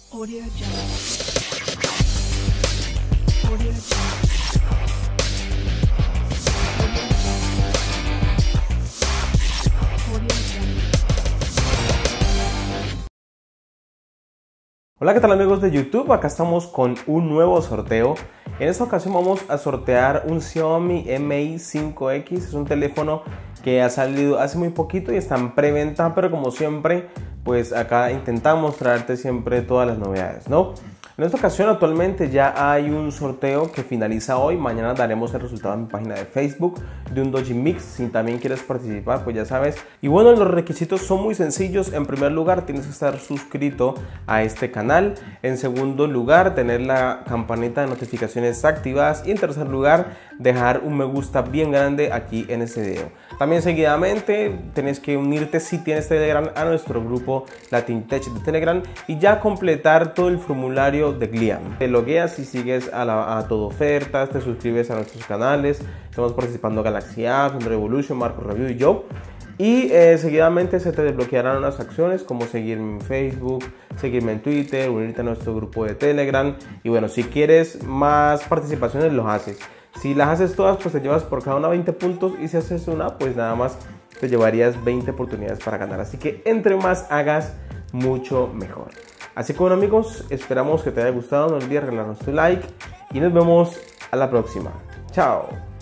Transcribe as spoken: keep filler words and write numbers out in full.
Audio Jungle. Audio Jungle. Audio Jungle. Hola, ¿qué tal amigos de YouTube? Acá estamos con un nuevo sorteo. En esta ocasión vamos a sortear un Xiaomi M I cinco X. Es un teléfono que ha salido hace muy poquito y está en preventa, pero como siempre, pues acá intentamos traerte siempre todas las novedades, ¿no? En esta ocasión actualmente ya hay un sorteo que finaliza hoy. Mañana daremos el resultado en mi página de Facebook de un Doji Mix. Si también quieres participar, pues ya sabes. Y bueno, los requisitos son muy sencillos. En primer lugar, tienes que estar suscrito a este canal. En segundo lugar, tener la campanita de notificaciones activadas. Y en tercer lugar, dejar un me gusta bien grande aquí en este video. También seguidamente tienes que unirte, si tienes Telegram, a nuestro grupo LatinTech de Telegram y ya completar todo el formulario de Gliam. Te logueas y sigues a, la, a todo ofertas, te suscribes a nuestros canales. Estamos participando Galaxy Apps, Revolution, Marco Review y yo. Y eh, seguidamente se te desbloquearán unas acciones como seguirme en Facebook, seguirme en Twitter, unirte a nuestro grupo de Telegram. Y bueno, si quieres más participaciones, los haces. Si las haces todas, pues te llevas por cada una veinte puntos, y si haces una, pues nada más te llevarías veinte oportunidades para ganar. Así que entre más hagas, mucho mejor. Así que bueno amigos, esperamos que te haya gustado. No olvides regalarnos tu like y nos vemos a la próxima. Chao.